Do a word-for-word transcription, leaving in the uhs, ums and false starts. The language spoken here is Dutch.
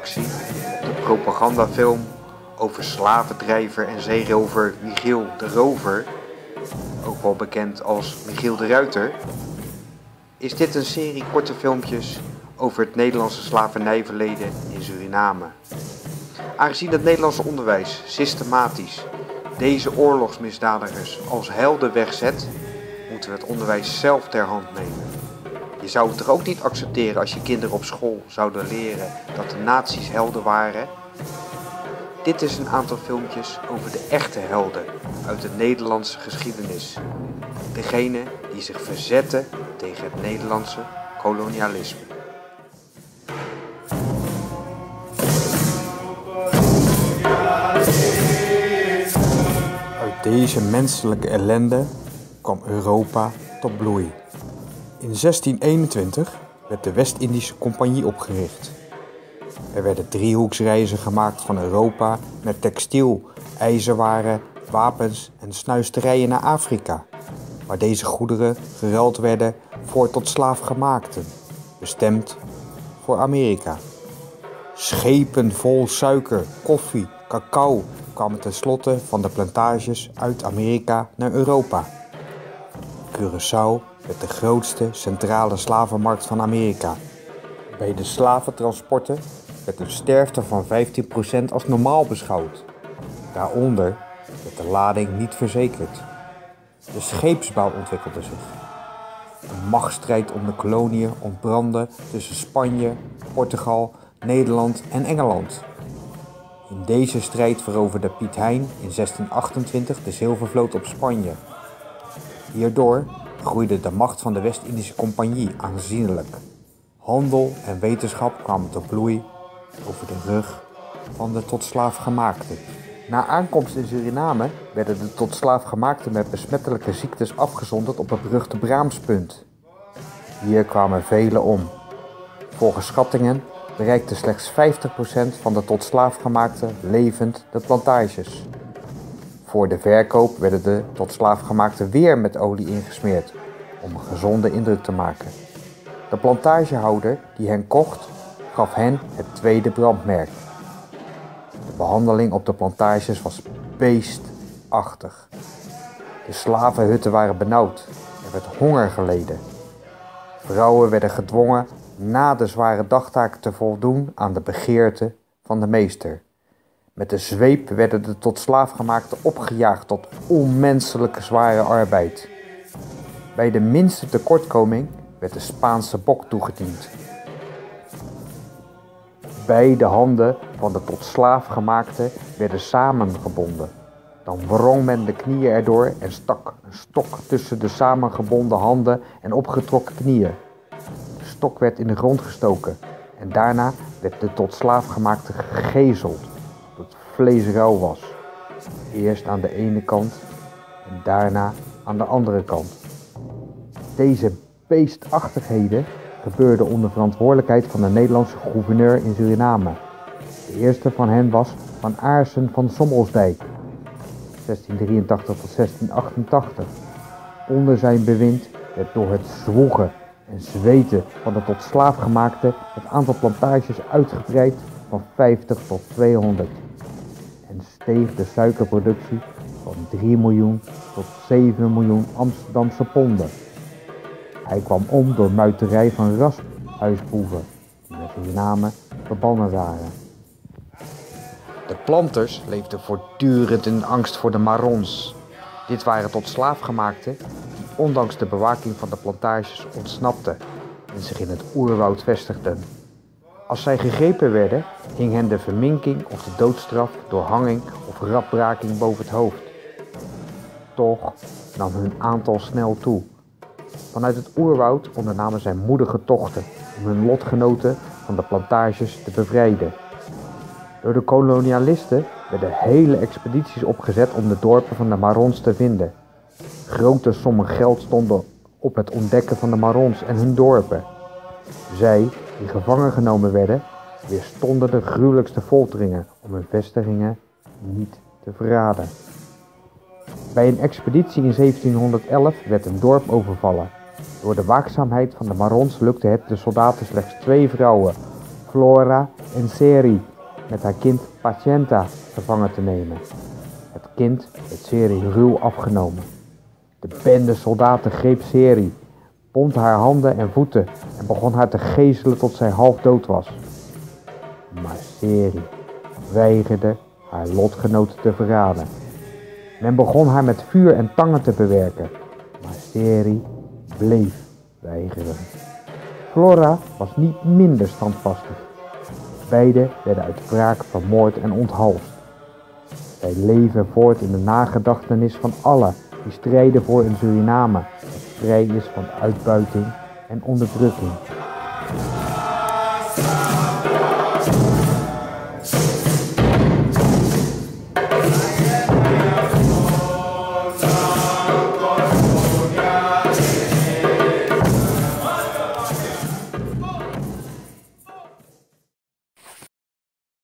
reactie op de propagandafilm over slavendrijver en zeerover Michiel de Rover, ook wel bekend als Michiel de Ruiter, is dit een serie korte filmpjes over het Nederlandse slavernijverleden in Suriname. Aangezien het Nederlandse onderwijs systematisch deze oorlogsmisdadigers als helden wegzet, moeten we het onderwijs zelf ter hand nemen. Je zou het toch ook niet accepteren als je kinderen op school zouden leren dat de nazi's helden waren? Dit is een aantal filmpjes over de echte helden uit de Nederlandse geschiedenis. Degene die zich verzetten tegen het Nederlandse kolonialisme. Uit deze menselijke ellende kwam Europa tot bloei. In zestien eenentwintig werd de West-Indische Compagnie opgericht. Er werden driehoeksreizen gemaakt van Europa met textiel, ijzerwaren, wapens en snuisterijen naar Afrika, waar deze goederen geruild werden voor tot slaafgemaakten, bestemd voor Amerika. Schepen vol suiker, koffie, cacao kwamen tenslotte van de plantages uit Amerika naar Europa. Curaçao werd de grootste centrale slavenmarkt van Amerika. Bij de slaventransporten werd een sterfte van vijftien procent als normaal beschouwd. Daaronder werd de lading niet verzekerd. De scheepsbouw ontwikkelde zich. Een machtsstrijd om de koloniën ontbrandde tussen Spanje, Portugal, Nederland en Engeland. In deze strijd veroverde Piet Hein in zestien achtentwintig de zilvervloot op Spanje. Hierdoor groeide de macht van de West-Indische Compagnie aanzienlijk. Handel en wetenschap kwamen tot bloei over de rug van de tot slaafgemaakten. Na aankomst in Suriname werden de tot slaafgemaakten met besmettelijke ziektes afgezonderd op het beruchte Braamspunt. Hier kwamen velen om. Volgens schattingen bereikte slechts vijftig procent van de tot slaafgemaakten levend de plantages. Voor de verkoop werden de tot slaafgemaakten weer met olie ingesmeerd om een gezonde indruk te maken. De plantagehouder die hen kocht, gaf hen het tweede brandmerk. De behandeling op de plantages was beestachtig. De slavenhutten waren benauwd, er werd honger geleden. Vrouwen werden gedwongen na de zware dagtaken te voldoen aan de begeerte van de meester. Met de zweep werden de tot slaafgemaakten opgejaagd tot onmenselijke zware arbeid. Bij de minste tekortkoming werd de Spaanse bok toegediend. Beide handen van de tot slaafgemaakten werden samengebonden. Dan wrong men de knieën erdoor en stak een stok tussen de samengebonden handen en opgetrokken knieën. De stok werd in de grond gestoken en daarna werd de tot slaafgemaakte gegezeld, tot het vlees rauw was. Eerst aan de ene kant en daarna aan de andere kant. Deze beestachtigheden gebeurden onder verantwoordelijkheid van de Nederlandse gouverneur in Suriname. De eerste van hen was Van Aarssen van Sommelsdijk, zestien drieëntachtig tot zestien achtentachtig. Onder zijn bewind werd door het zwoegen en zweten van de tot slaafgemaakten het aantal plantages uitgebreid van vijftig tot tweehonderd. En steeg de suikerproductie van drie miljoen tot zeven miljoen Amsterdamse ponden. Hij kwam om door muiterij van rasphuisboeven die naar Suriname verbannen waren. De planters leefden voortdurend in angst voor de Marrons. Dit waren tot slaafgemaakten die ondanks de bewaking van de plantages ontsnapten en zich in het oerwoud vestigden. Als zij gegrepen werden, hing hen de verminking of de doodstraf door hanging of radbraking boven het hoofd. Toch nam hun aantal snel toe. Vanuit het oerwoud ondernamen zij moedige tochten om hun lotgenoten van de plantages te bevrijden. Door de kolonialisten werden hele expedities opgezet om de dorpen van de Marrons te vinden. Grote sommen geld stonden op het ontdekken van de Marrons en hun dorpen. Zij, die gevangen genomen werden, weerstonden de gruwelijkste folteringen om hun vestigingen niet te verraden. Bij een expeditie in zeventienhonderdelf werd een dorp overvallen. Door de waakzaamheid van de Marrons lukte het de soldaten slechts twee vrouwen Flora en Seri met haar kind Pacienta gevangen te nemen. Het kind werd Seri ruw afgenomen. De bende soldaten greep Seri, bond haar handen en voeten en begon haar te gegezelen tot zij half dood was. Maar Seri weigerde haar lotgenoten te verraden. Men begon haar met vuur en tangen te bewerken, maar Seri bleef weigeren. Flora was niet minder standvastig. Beiden werden uit wraak vermoord en onthoofd. Zij leven voort in de nagedachtenis van allen die strijden voor een Suriname dat vrij is van uitbuiting en onderdrukking.